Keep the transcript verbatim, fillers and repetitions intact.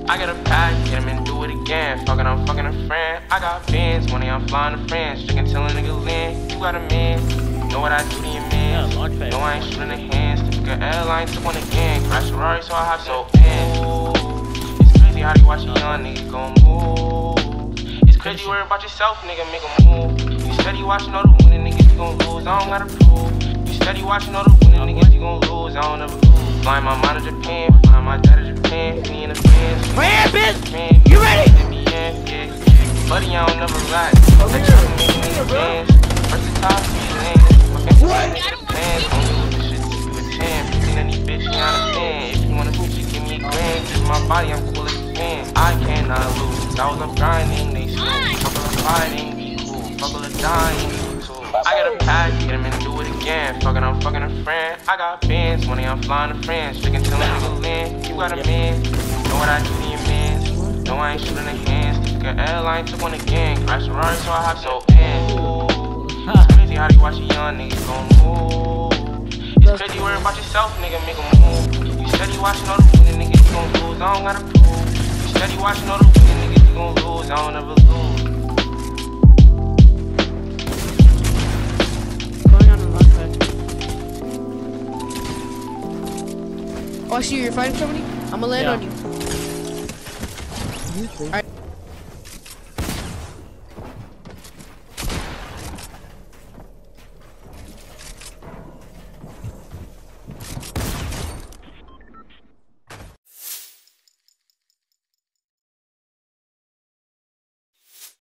I got a pack, get him and do it again. Fucking, I'm fucking a friend. I got fans, money, I'm flying to France. Chicken till a nigga land. You got a man, you know what I do to your man. Yeah, no, I ain't shooting the hands. Took an airline, took one again. Crash Ferrari, so I have so in. It's crazy how you watch a young nigga gon' move. It's crazy worry about yourself, nigga, make a move. You steady watching all the winning niggas, you gon' lose. I don't gotta prove. You steady watching all the winning niggas, you gon' lose. I don't ever lose. Flying my mind to Japan, flying my dad to Japan. Me in the fans. My hand, bitch! You ready? Buddy, I don't never lie. I try to make niggas dance. Versatile, feeling. My fancy niggas dance. Only with the shit to you a ten. Picking any bitch, you understand. If you wanna hoop, just give me a grand. Just my body, I'm cool as a fan. I cannot lose. I was up grinding, they slow. Couple of fighting, be cool. Couple of dying, be cool. I got a pack, get him and do it again. Fucking, I'm fucking a friend. I got fans, money, I'm flying to France. Chicken till a nigga land. You got a man, know what I do to your man. No, I ain't shooting the hands. Took an airline, took one again. Crash Ferrari, so I have so in. It's crazy how you watch a young nigga gon' move. It's crazy worry about yourself, nigga, make a move. You steady watching all the winning niggas, you gon' lose. I don't gotta prove. You steady watching all the winning niggas, you gon' lose. I don't ever lose. Going on a rock pad. Oh, I see you. You're fighting somebody? I'm gonna land Yeah. on you. Alright.